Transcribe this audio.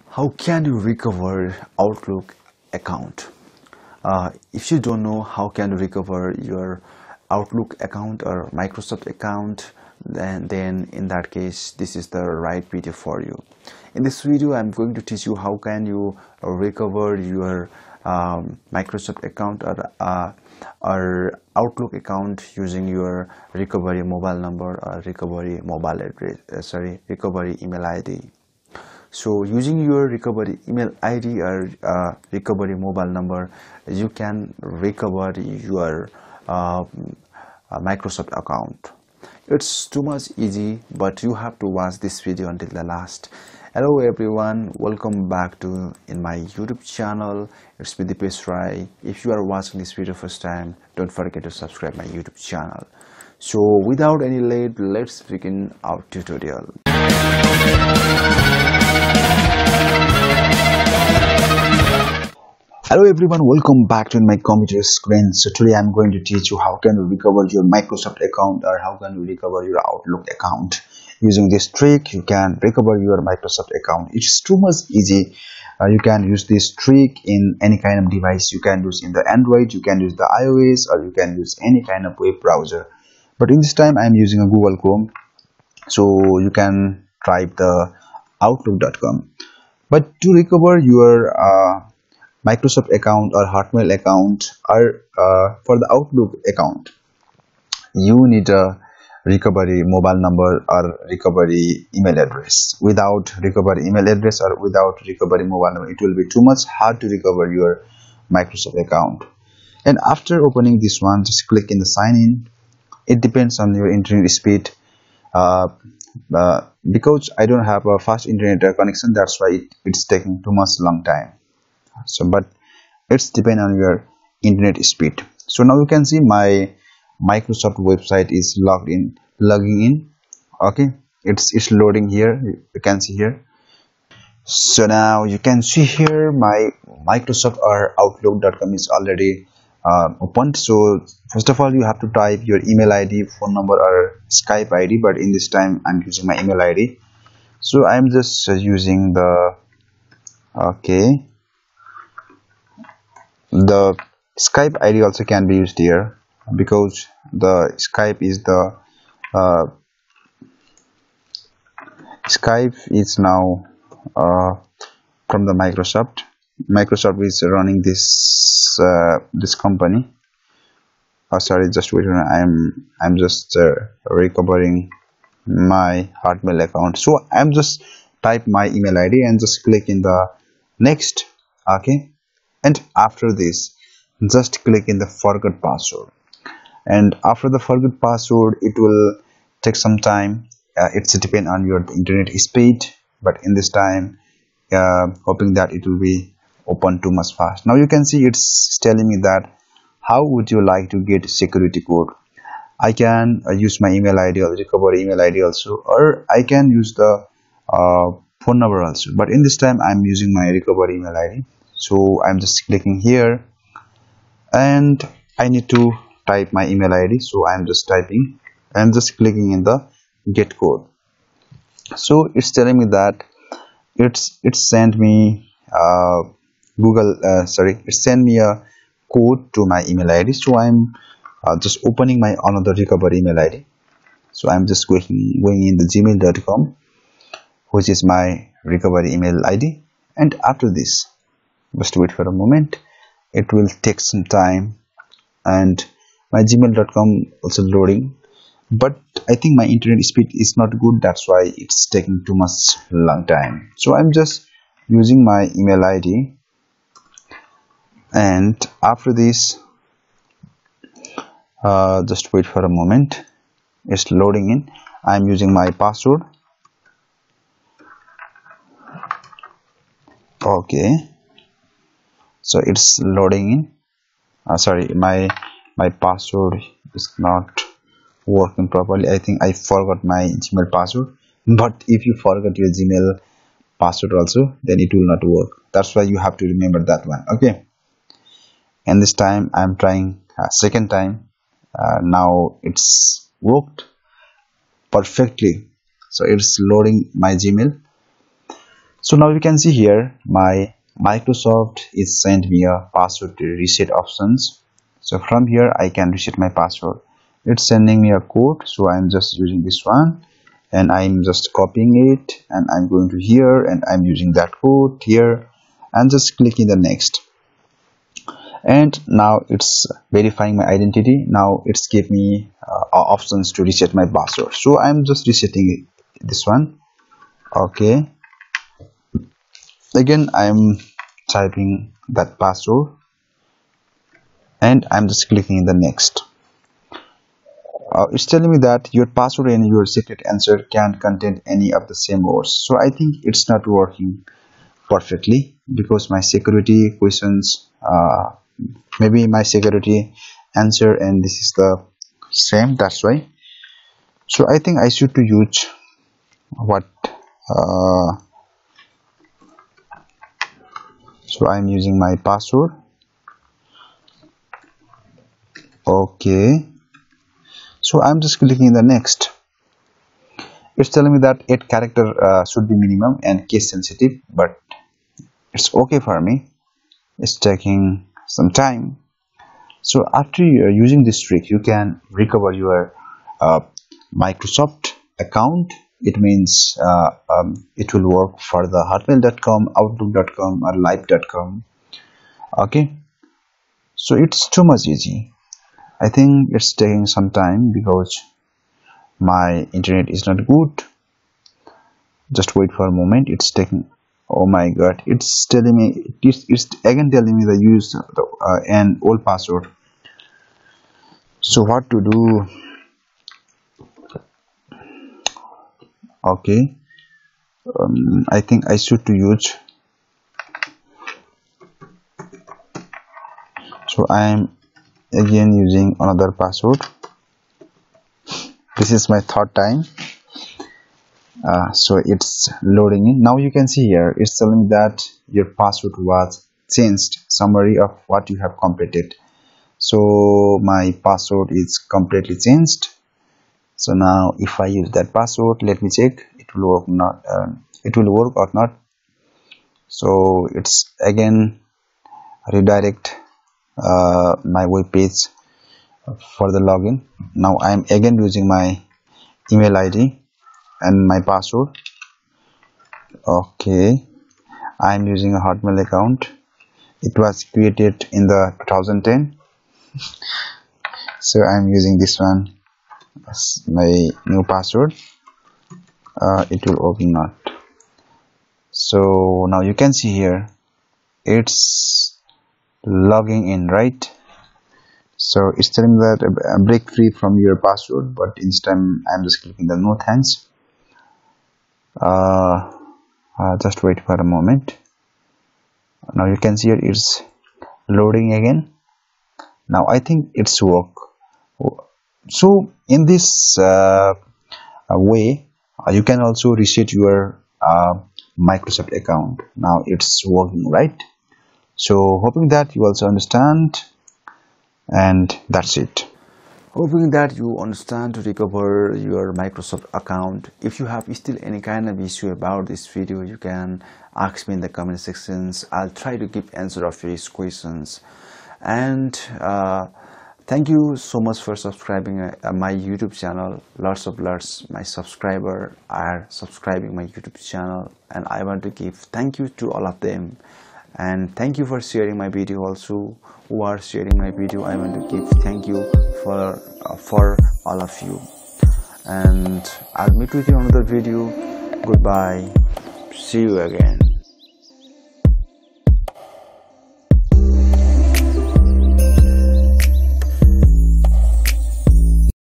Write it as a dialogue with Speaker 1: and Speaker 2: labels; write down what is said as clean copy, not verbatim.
Speaker 1: How can you recover Outlook account? If you don't know how can you recover your Outlook account or Microsoft account, then in that case this is the right video for you. In this video I'm going to teach you how can you recover your Microsoft account or Outlook account using your recovery mobile number or recovery mobile address, recovery email ID. So using your recovery email ID or recovery mobile number, you can recover your Microsoft account. It's too much easy, but you have to watch this video until the last. Hello everyone, welcome back to in my YouTube channel. It's me Dipesh. If you are watching this video first time, don't forget to subscribe my YouTube channel. So without any late, let's begin our tutorial. Hello everyone, welcome back to my computer screen. So today I'm going to teach you how can you recover your Microsoft account or how can you recover your Outlook account. Using this trick you can recover your Microsoft account. It's too much easy. You can use this trick in any kind of device. You can use in the Android, you can use the iOS, or you can use any kind of web browser. But in this time I'm using a Google Chrome, so you can type the outlook.com. But to recover your Microsoft account or Hotmail account or for the Outlook account, you need a recovery mobile number or recovery email address. Without recovery email address or without recovery mobile number, it will be too much hard to recover your Microsoft account. And after opening this one, just click in the sign in. It depends on your internet speed. Because I don't have a fast internet connection, that's why it's taking too much long time. So but it's depend on your internet speed. So now you can see my Microsoft website is logging in. Okay, it's loading here. You can see here. So now you can see here my Microsoft or Outlook.com is already opened. So first of all you have to type your email ID, phone number, or Skype ID, but in this time I'm using my email ID. So I'm just using the the Skype ID also can be used here, because the Skype is the Skype is now from the Microsoft. Microsoft is running this this company. Sorry, just wait. I'm just recovering my Hotmail account. So I'm just type my email ID and just click in the next. Okay, and after this just click in the forget password, and after the forget password it will take some time. It's depend on your internet speed, but in this time hoping that it will be open too much fast. Now you can see it's telling me that how would you like to get security code. I can use my email ID or recovery email ID also, or I can use the phone number also, but in this time I'm using my recovery email ID. So I'm just clicking here and I need to type my email ID. So I'm just typing and just clicking in the get code. So it's telling me that it's sent me it sent me a code to my email ID. So I'm just opening my another recovery email ID. So I'm just going in the gmail.com, which is my recovery email ID, and after this just wait for a moment. It will take some time, and my gmail.com also loading, but I think my internet speed is not good, that's why it's taking too much long time. So I'm just using my email ID, and after this just wait for a moment. It's loading in. I'm using my password. Okay, so it's loading in. Sorry, my password is not working properly. I think I forgot my Gmail password, but if you forget your Gmail password also, then it will not work. That's why you have to remember that one. Okay, and this time I'm trying second time. Now it's worked perfectly. So it's loading my Gmail. So now you can see here my Microsoft is sent me a password reset options. So from here I can reset my password. It's sending me a code, so I'm just using this one and I'm just copying it and I'm going to here and I'm using that code here and just clicking the next. And now it's verifying my identity. Now it's give me options to reset my password, so I'm just resetting this one. Okay, again I'm typing that password and I'm just clicking the next. It's telling me that your password and your secret answer can't contain any of the same words, so I think it's not working perfectly because my security questions maybe my security answer and this is the same, that's why. So I think I should to use what so I'm using my password. Okay, so I'm just clicking the next. It's telling me that 8 character should be minimum and case sensitive, but it's okay for me. It's taking some time. So after you're using this trick, you can recover your Microsoft account. It means it will work for the hotmail.com, outlook.com or live.com. okay, so it's too much easy. I think it's taking some time because my internet is not good. Just wait for a moment. It's taking, oh my god, it's telling me, it's again telling me the use an old password. So what to do? Okay, I think I should to use, so I am again using another password. This is my third time. So it's loading in. Now you can see here it's telling me that your password was changed. Summary of what you have completed. So my password is completely changed. So now if I use that password, let me check it will work not it will work or not. So it's again redirect my web page for the login. Now I am again using my email ID and my password. Okay, I am using a Hotmail account. It was created in the 2010. So I am using this one as my new password. It will working not. So now you can see here it's logging in, right? So it's telling me that break free from your password, but instead I'm just clicking the no thanks. Just wait for a moment. Now you can see it's loading again. Now I think it's work. So in this way you can also reset your Microsoft account. Now it's working, right? So hoping that you also understand, and that's it. Hoping that you understand to recover your Microsoft account. If you have still any kind of issue about this video, you can ask me in the comment sections. I'll try to give answer of these questions. And thank you so much for subscribing my YouTube channel. Lots my subscribers are subscribing my YouTube channel, and I want to give thank you to all of them. And thank you for sharing my video also. Who are sharing my video, I want to give thank you for all of you. And I'll meet with you on another video. Goodbye, see you again.